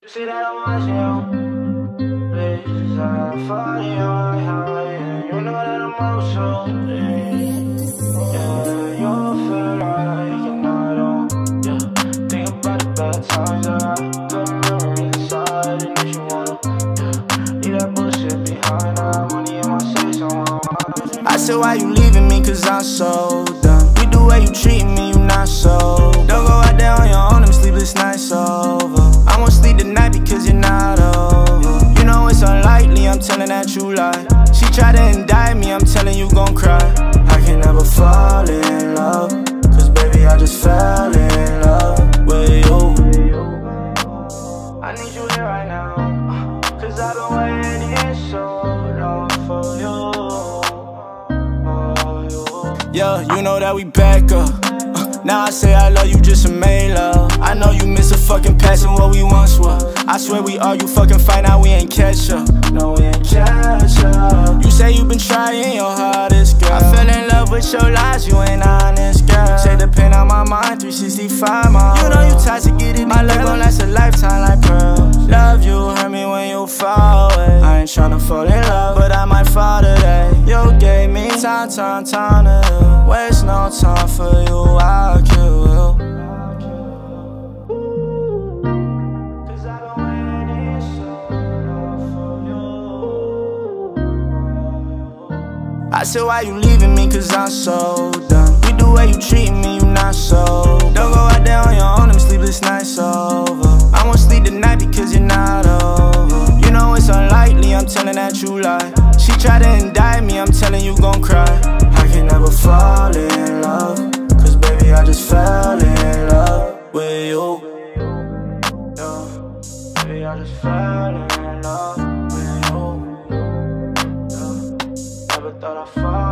You see that I'm watching you, please, I follow you, yeah, you know that I'm also, yeah, you feel like you're not on, yeah, think about the bad times that I got memories inside, and if you wanna, yeah, leave that bullshit behind, I have money in my safe, so I said, why you leaving me, cause I'm so done, with the way you treat me, you not so, don't go out there on your own, them sleepless nights over. I won't sleep tonight because you're not over. You know it's unlikely, I'm telling that you lie. She tried to indict me, I'm telling you gon' cry. I can never fall in love, cause baby I just fell in love with you. I need you here right now, cause I've been waiting so long for you. Yeah, you know that we back up. Now I say I love you just to make love. I know you miss a fucking passion what we once were. I swear we argue, fucking fight, now we ain't catch up. No, we ain't catch up. You say you been trying your hardest, girl. I fell in love with your lies, you ain't honest, girl. Say the pain on my mind, 365 miles. You know you tired to get it. My love gon' last a lifetime like pearls. Love you, hurt me when you fall away. I ain't tryna fall in love, but I might fall today. You gave me time to waste no time for you, I'll kill you. Cause I've been waiting so long for you. I said, why you leaving me, cause I'm so done. With the way you treat me, you not so. Don't go out there on your own, them sleepless nights over. I won't sleep tonight because you're not over. You know it's unlikely, I'm telling that you lie. She tried to indict me, I'm telling you gon' cry. I can never fall in love, cause baby I just fell in love with you. Yeah, baby I just fell in love with you. Yeah, never thought I'd fall.